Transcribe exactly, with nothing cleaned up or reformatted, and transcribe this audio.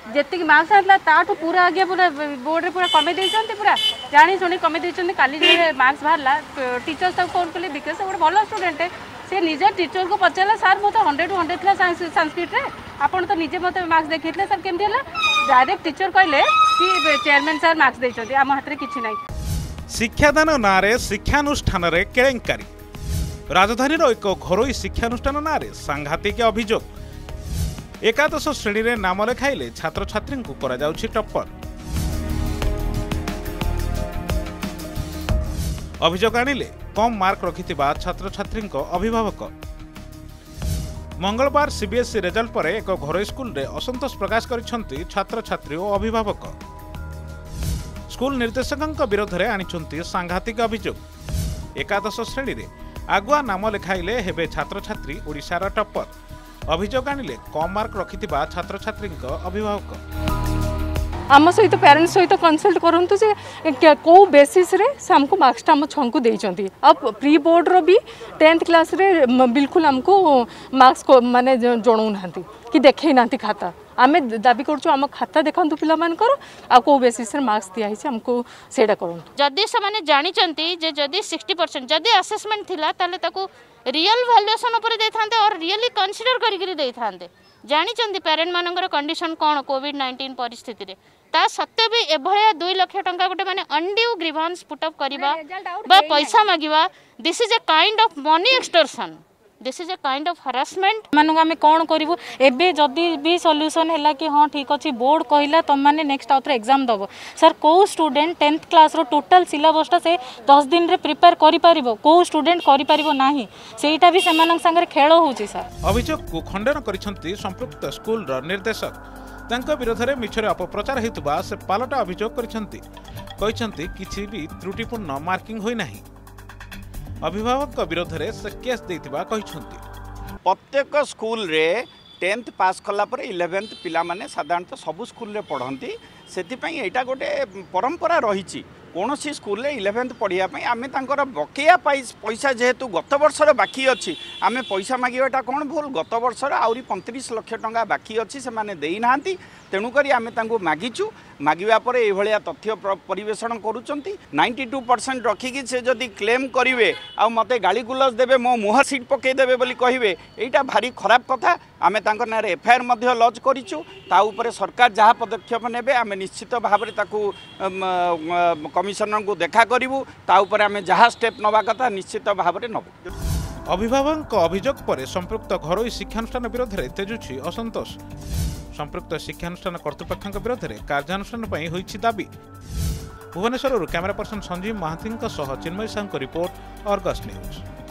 जी marks आना ताठू पूरा आगे पूरा बोर्ड रे पूरा कमे देइछन्ते पूरा जानी सुनी कमे देइछन्ते काली जे मार्क्स बाहरला टीचर्स तक फोन कले बिकॉज गोटे भल स्टूडेंट से निजे टीचर को पचारा सर मो तो हंड्रेड टू हंड्रेड था संस्कृत रे आपन तो निजे मते मार्क्स देखितले सर केमती हला डायरेक्ट टीचर कहले कि चेयरमैन सर मार्क्स देइछन्ते आम हाथ रे किछि नै। शिक्षादान नारे शिक्षानुष्ठान रे केलेंकारी राजधानी एक घरोई शिक्षानुष्ठान नारे सांघातिक अभियोग एकादश श्रेणी रे नाम लेखाइले छात्र छात्री को करा जाउछि टप्पर अभियोग आनिले कम मार्क रखिथिबा छात्र छात्री अभिभावक मंगलवार सीबीएसई रिजल्ट पर एक घरोई स्कूल रे असंतोष प्रकाश करिसंती छात्र छात्री और अभिभावक स्कूल निर्देशक विरोध में आनी सांघातिक अभियोग एकादश श्रेणी रे आगुआ नाम लेखाइले हेबे छात्र छात्री ओडिशार टप्पर अभियोग आनिले कम मार्क रखिथिबा छात्र छात्री अभिभावक आम सहित पेरेंट्स सहित कंसल्ट करंतु जे को बेसिस रे हमको मार्क्स आम छुआ को देइचंती अब प्री बोर्ड रो भी टेंथ क्लास रे बिल्कुल हमको मार्क्स को माने जणौ नांती कि देखै नांती खाता आमे दाबी करछु हम खाता देखंतु पिला मान कर आ को बेसिस रे मार्क्स दिया हिसे हमको सेडा करंतु जदी से माने जानि चंती जे जदी सिक्सटी परसेंट जदी असेसमेंट थिला ताले ताको रियल वैल्यूएशन ऊपर देथांते और रियली कंसीडर करि करि देथांते जानि चंती पेरेंट मानकर कंडीशन कोन कोविड नाइंटीन परिस्थिति रे ता सत्य भी एभया दो लाख टंका गोटे माने अनड्यू ग्रीवांस पुट अप करिबा बा पैसा मागिबा this is a kind of money extortion this is a kind of harassment मानु आमे कोन करिवो एबे जदी भी सॉल्यूशन हैला कि हां ठीक अछि बोर्ड कहिला तम माने नेक्स्ट आउटर एग्जाम दबो सर को स्टूडेंट टेंथ क्लास रो टोटल सिलेबसटा से दस दिन रे प्रिपेयर करि परिबो को स्टूडेंट करि परिबो नाही सेइटा भी सेमानक संगे खेल होउची सर अभियोग को खंडन करिसंती संपृक्त स्कूल रो निर्देशक तांका विरोध में मिछरे अपप्रचार हेतुबा से पालटा अभियोग करिसंती कहिसंती किछि भी त्रुटिपूर्ण मार्किंग होई नाही अभिभावक विरोध में से केस देथिबा कहिसंती प्रत्येक स्कूल रे टेंथ पास कला पर इलेवेंथ पिला माने साधारणतः सबु स्कूल रे पढ़ंती सेतिपई एटा गोटे परंपरा रहिछि कौन सी स्कूल इलेवेंथ पढ़ापी आम तर बकेया पैसा जेहेतु गत वर्षर बाकी अच्छी आम पैसा मांगवाटा कौन भूल गत वर्षर आहरी पैंतीस लाख टंका बाकी अच्छी से देना तेणुक आम मागिचु मागिबा पर ये तथ्य परिवेषण करुँच नाइंटी टू परसेंट रखिकी से जदि क्लेम करेंगे आ मते गाली गुलज देवे मो मुह सीट पकईदेवे बोली कहे यहाँ भारी खराब कथा आम ना एफआईआर लॉन्च करूँ ताऊपर सरकार जहाँ पदक्षेप ने आम निश्चित भाव में कमिशनर को देखा करूँ ताऊपर आम जहाँ स्टेप नवा कथा निश्चित भाव में नबू। अभिभावक अभियोग पर संपृक्त घरोई शिक्षानुष्ठान विरोध में तेजुछि असंतोष संपृक्त शिक्षानुष्ठान कर्तृपक्ष विरोध में कार्यानुष्ठान होइछि दाबी। Bhubaneswar camera person Sanjeev Mohanty Chinmay Sahu report Argus news.